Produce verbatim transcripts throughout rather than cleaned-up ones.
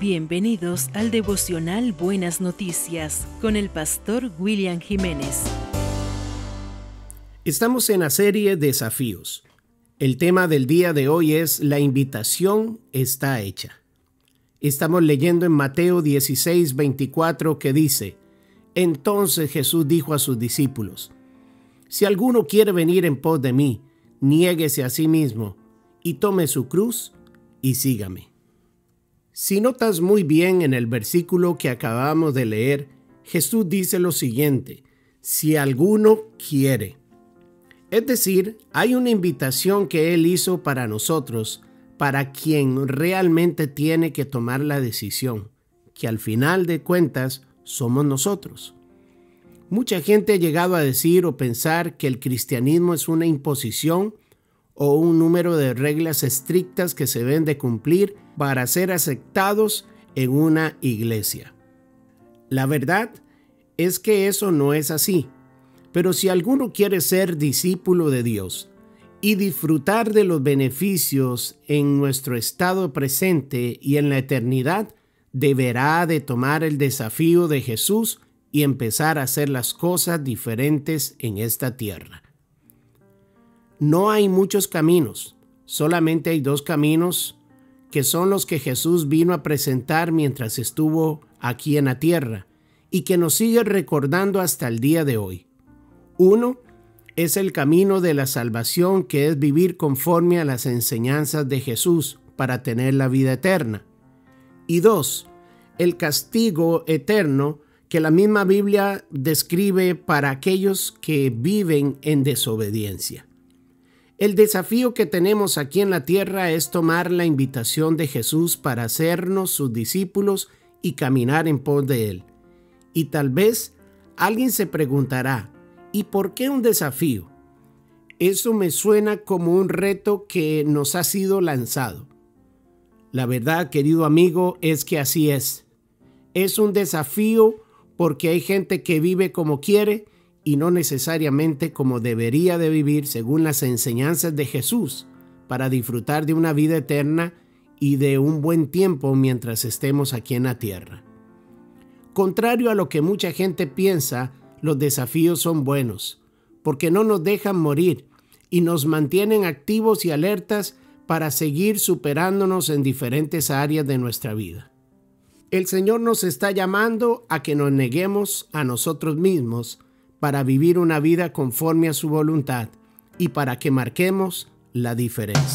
Bienvenidos al devocional Buenas Noticias con el pastor William Jiménez. Estamos en la serie Desafíos. El tema del día de hoy es La invitación está hecha. Estamos leyendo en Mateo dieciséis, veinticuatro que dice: Entonces Jesús dijo a sus discípulos: Si alguno quiere venir en pos de mí, niéguese a sí mismo y tome su cruz y sígame. Si notas muy bien en el versículo que acabamos de leer, Jesús dice lo siguiente: si alguno quiere. Es decir, hay una invitación que Él hizo para nosotros, para quien realmente tiene que tomar la decisión, que al final de cuentas somos nosotros. Mucha gente ha llegado a decir o pensar que el cristianismo es una imposición o un número de reglas estrictas que se deben de cumplir para ser aceptados en una iglesia. La verdad es que eso no es así, pero si alguno quiere ser discípulo de Dios y disfrutar de los beneficios en nuestro estado presente y en la eternidad, deberá de tomar el desafío de Jesús y empezar a hacer las cosas diferentes en esta tierra. No hay muchos caminos, solamente hay dos caminos que son los que Jesús vino a presentar mientras estuvo aquí en la tierra y que nos sigue recordando hasta el día de hoy. Uno es el camino de la salvación, que es vivir conforme a las enseñanzas de Jesús para tener la vida eterna. Y dos, el castigo eterno que la misma Biblia describe para aquellos que viven en desobediencia. El desafío que tenemos aquí en la tierra es tomar la invitación de Jesús para hacernos sus discípulos y caminar en pos de Él. Y tal vez alguien se preguntará: ¿y por qué un desafío? Eso me suena como un reto que nos ha sido lanzado. La verdad, querido amigo, es que así es. Es un desafío porque hay gente que vive como quiere y no necesariamente como debería de vivir según las enseñanzas de Jesús, para disfrutar de una vida eterna y de un buen tiempo mientras estemos aquí en la tierra. Contrario a lo que mucha gente piensa, los desafíos son buenos, porque no nos dejan morir y nos mantienen activos y alertas para seguir superándonos en diferentes áreas de nuestra vida. El Señor nos está llamando a que nos neguemos a nosotros mismos para vivir una vida conforme a su voluntad y para que marquemos la diferencia.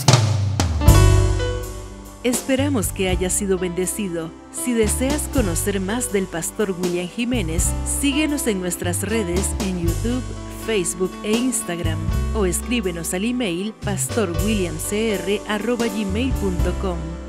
Esperamos que haya sido bendecido. Si deseas conocer más del pastor William Jiménez, síguenos en nuestras redes en YouTube, Facebook e Instagram, o escríbenos al email pastor william c r arroba gmail punto com.